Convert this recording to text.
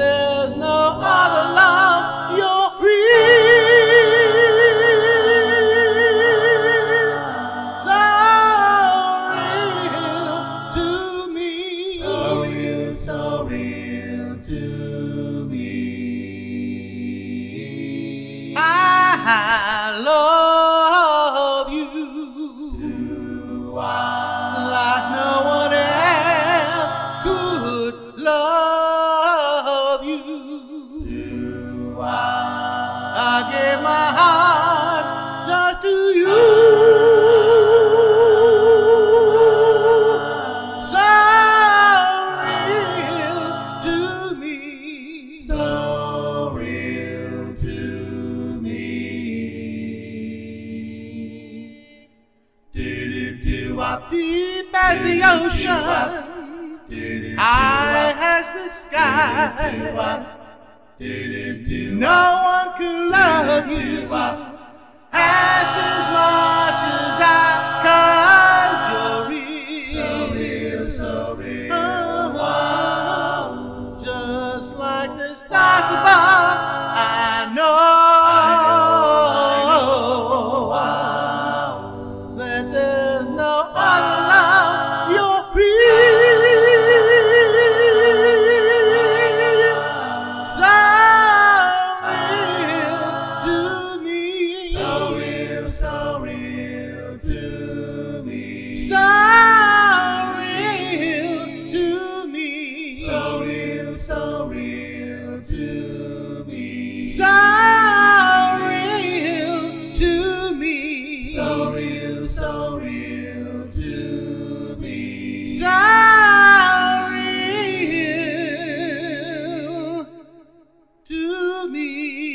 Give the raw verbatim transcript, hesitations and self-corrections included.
there's no other love. You're real, so real to me. So real, so real to me. I love you. Do I? Like no one else could love you. Do I? I gave my heart just to you. So real to me. So real to me. Do do do up deep as the ocean, high as the sky. No one can love you half as much as I, 'cause you're real, so real, so real. Oh, just like the stars above, I know that there's no other love. You're real, so real to me. So real, so real to me. So real to me. So real, so real to me. So real to me. So real, so real to me. So real to me.